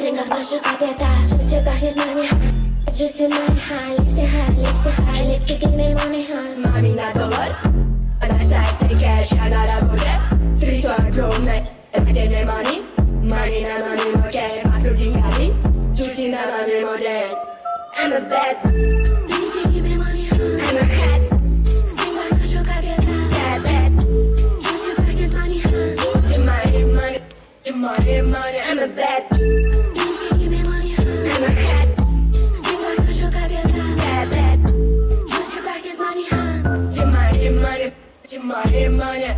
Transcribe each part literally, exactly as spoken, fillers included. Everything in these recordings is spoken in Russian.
стрингах наша капета. Juicy пахнет money high, juicy money high. Lipsy high, lipsy high, lipsy give me money high. Мами на доллар, она сайт три кэш, я на работе. Три сто огромное, это give me money. Money на money модель, пахнут деньгами. Juicy на маме модель. I'm a bad, lipsy give me money high. I'm a hat, стрингах наша капета. Bad, bad, juicy пахнет money high. Give money, money, give money, money. I'm a bad, lipsy give me money high. I'm a hat, стрингах наша капета. Bad, bad, juicy пахнет money high. Give money, money, give money, money.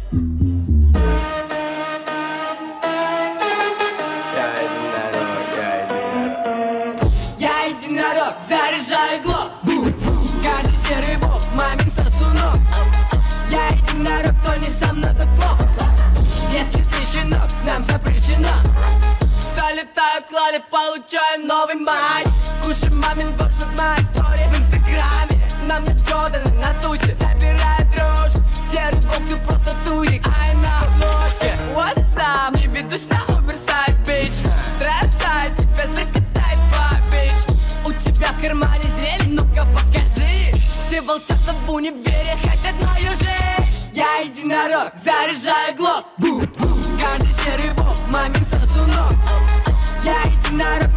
Единорог, заряжаю глок. Каждый серый волк, мамин сосунок. Я единорог, то не со мной так плохо. Если ты щенок, нам запрещено. Залетаю к Лале, получаю новый май. Кушай мамин бокс, вот моя история в инстаграме. На мне Джорданы на тусе, забираю дрожь. Серый волк, ты просто тузик, а я на обложке. What's up? Не ведусь на оверсайз, бич. Трэп-сайт, тебя закатает бабич. У тебя в кармане зелень, ну-ка покажи. Все волчата в универе хотят мою жизнь. Я единорог, заряжаю глок. Каждый серый волк, мамин сосунок. Я единорог,